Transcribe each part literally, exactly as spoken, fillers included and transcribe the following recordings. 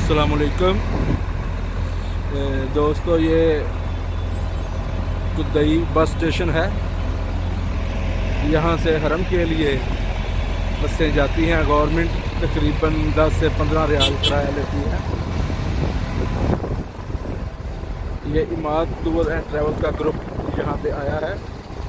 अस्सलाम वालेकुम दोस्तों, ये कुदई बस स्टेशन है। यहाँ से हरम के लिए बसें जाती हैं। गवर्नमेंट तकरीबन दस से पंद्रह रियाल किराया लेती है। ये इमाद टूर एंड ट्रैवल का ग्रुप यहाँ पे आया है।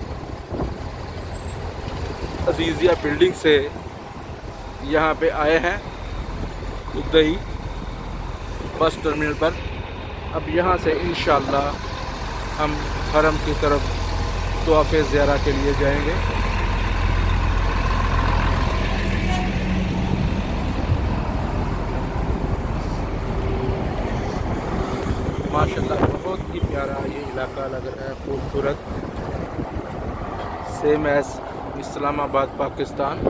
अजीज़िया बिल्डिंग से यहाँ पे आए हैं कुदई बस टर्मिनल पर। अब यहाँ से इंशाअल्लाह हम हरम की तरफ तवाफ़े ज़ियारा के लिए जाएंगे। माशाल्लाह बहुत ही प्यारा ये इलाका लग रहा है, खूबसूरत, सेम एज इस्लामाबाद पाकिस्तान।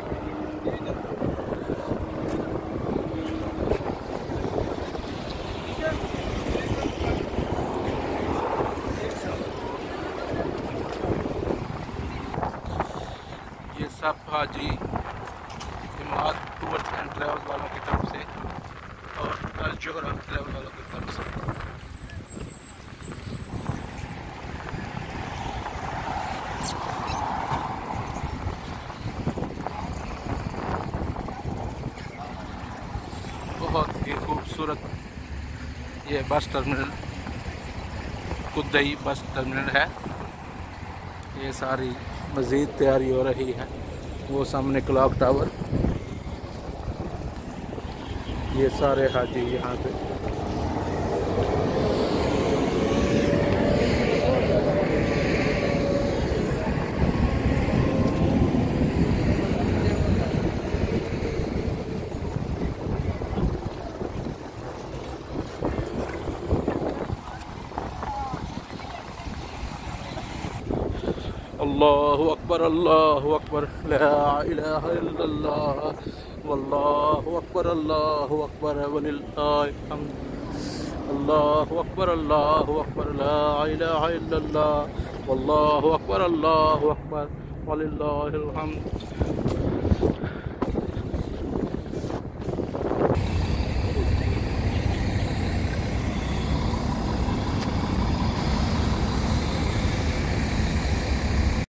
ये सब Haji Imad tour and travel वालों की तरफ से और अल जोहरा ट्रैवल वालों की तरफ से। बहुत ही खूबसूरत ये बस टर्मिनल कुदई बस टर्मिनल है। ये सारी मज़ीद तैयारी हो रही है। वो सामने क्लॉक टावर, ये सारे हाजी यहाँ पे अल्लाहु अकबर अल्लाहु अकबर ला इलाहा इल्लल्लाह वल्लाहु अकबर अल्लाहु अकबर वलिल्लाहिल हम्द। अल्लाहु अकबर अल्लाहु अकबर ला इलाहा इल्लल्लाह वल्लाहु अकबर अल्लाहु अकबर वलिल्लाहिल हम्द।